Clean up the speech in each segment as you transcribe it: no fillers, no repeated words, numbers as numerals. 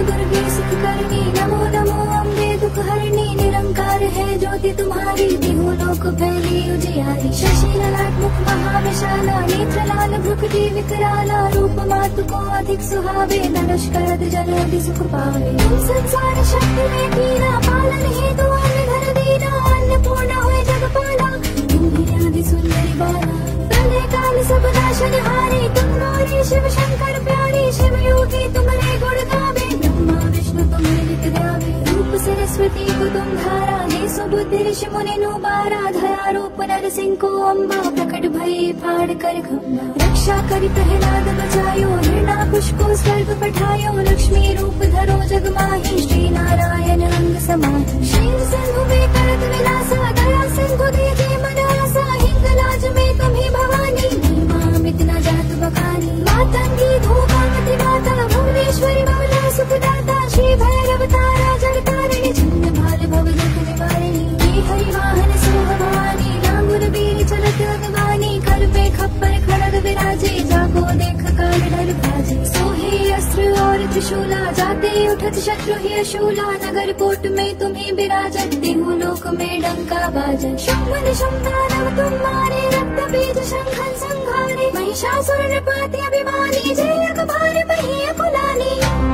दुर्गे सुख करनी, नमो नमो अम्बे दुख हरणी। निरंकार है ज्योति तुम्हारी, तिहु लोक फैली उजियारी। शशि ललाट मुख महाविशाला, नेत्र लाल भ्रुकुटी विकराला। रूप मातु को अधिक सुहावे, धनुष करत जन अति सुख पावे। तुम संसार शक्ति में कीना, पालन हेतु अन्न धर दीना। अन्नपूर्णा हुए जगपाला, तुम ही आदि सुंदरी बाला। प्रलय काल सब नाशनहारी, तुम गौरी शिव शंकर प्यारी। शिव योगी तुम्हारे गुण गावे, ब्रह्मा विष्णु तुम्हें नित ध्यावे। रूप सरस्वती को तुम धारा, हे सुबुद्धि ऋषि मुनि नुबारा। धरा रूप नरसिंह को अम्बा, प्रकट भई फाड़ कर खम्बा। रक्षा करि प्रहलाद बचायो, हिरण्याकुश को स्वर्ग पठायो। लक्ष्मी रूप धरो जग माही, श्री नारायण अंग समाहि। शील सिंधु में करत विलासा, दया सिंधु दीजे मन आसा। हिंगलाज में तुम्ही भवानी, महिमा अमित न जात बखानी। मातंगी धूमावती माता, भुवनेश्वरी बाला सुखदाता। श्री भैरव तारा जगतारिणी, छन्न भाल भव दुख निवारिणी। हे हरि वाहन सोह भवानी, लांगुर बीर चलत अगवानी। कर पे खप्पर खड़ग विराजे, जाको देख काल डर भाजे। सोहे अस्त्र और त्रिशूला, जाते उठत शत्रु ही अशूला। नगर कोट में तुम्ही बिराजत, तिहु लोक में डंका बाजत। शुंभ निशुंभ दानव तुम मारे, रक्त बीज शंखन संहारे। महिषासुर नृपाति अभिमानी, जय अकबर बही अकुलानी।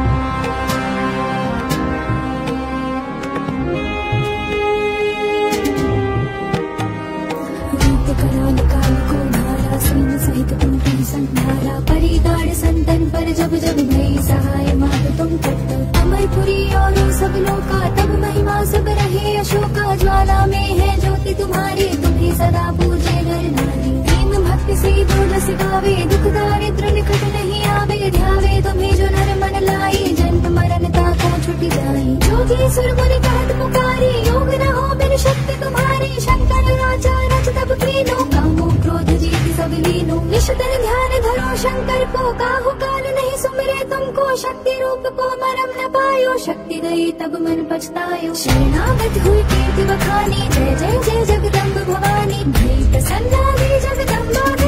कराल काल को मारा, सैन्य सहित तुम की संहारा। परिगाड़ संतन पर जब जब भई सहाय, मात तुम तत्त। अमरपुरी और सब लोका, तब महिमा सब रहे अशोका। ज्वाला में है ज्योति तुम्हारी, तुम्ही सदा पूजे नर नारी। प्रेम भक्ति से दूर सिखावे, दुख दारिद्र निकट नहीं आवे। ध्यावे तुम्हें जो नर मन लाई, जन्म मरण ताको छुट जाई। जोगी सुर मुनि कहत पुकारी, योग न हो बिन शक्ति तुम्हारी। शंकर राजा रच तब कीनो, कामो क्रोध जीत सब लीनो। निष्ठन ध्यान धरो शंकर को, काहू काल नहीं सुमिरे तुमको। शक्ति रूप को मरम न पायो, शक्ति गई तब मन पछतायो। शरणागत हुई कीर्ति बखानी, जय जय जय जगदम्ब भवानी। भई प्रसन्ना हुई जगदम्बा,